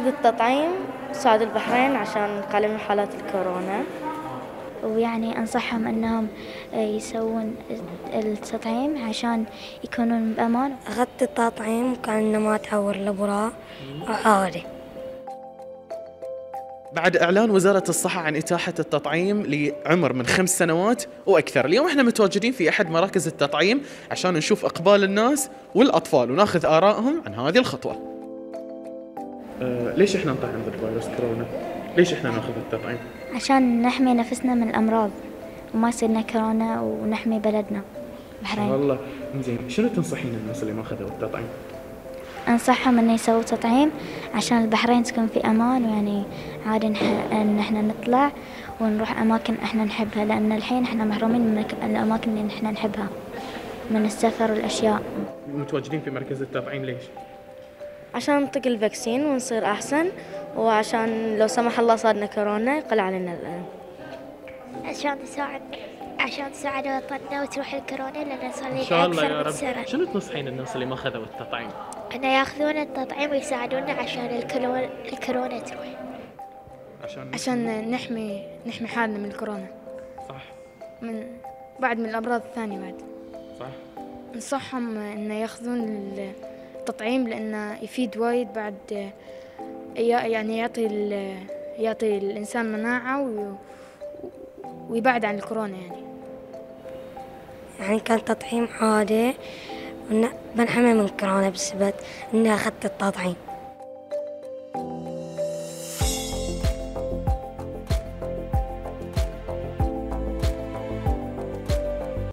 أخذ التطعيم ساعد البحرين عشان نقلل من حالات الكورونا. ويعني أنصحهم أنهم يسوون التطعيم عشان يكونون بأمان. أخذت التطعيم وكان ما تعور الأبراء وعادي. بعد إعلان وزارة الصحة عن إتاحة التطعيم لعمر من 5 سنوات وأكثر، اليوم احنا متواجدين في أحد مراكز التطعيم عشان نشوف إقبال الناس والأطفال وناخذ آرائهم عن هذه الخطوة. ليش احنا نطعم ضد فيروس كورونا؟ ليش احنا ناخذ التطعيم؟ عشان نحمي نفسنا من الأمراض وما يصيرنا كورونا ونحمي بلدنا البحرين. والله زين، شنو تنصحين الناس اللي ما أخذوا التطعيم؟ أنصحهم إنه يسووا تطعيم عشان البحرين تكون في أمان، ويعني عادي إن إحنا نطلع ونروح أماكن إحنا نحبها، لأن الحين إحنا محرومين من الأماكن اللي إحنا نحبها من السفر والأشياء. متواجدين في مركز التطعيم ليش؟ عشان نطق الفاكسين ونصير أحسن، وعشان لو سمح الله صارنا كورونا يقل علينا الألم. عشان تساعد وطننا وتروح الكورونا، لأن صار لي إن شاء الله يا أكثر من رب. سنة. شنو تنصحين الناس اللي ما أخذوا التطعيم؟ أن ياخذون التطعيم ويساعدونا عشان الكورونا تروح. عشان نحمي حالنا من الكورونا. صح. بعد من الأمراض الثانية بعد. صح. ننصحهم إنه ياخذون التطعيم لأنه يفيد وايد، بعد يعني يعطي الإنسان مناعة ويبعد عن الكورونا يعني كان تطعيم عادي بنحمي من كورونا بسبب إني أخذت التطعيم.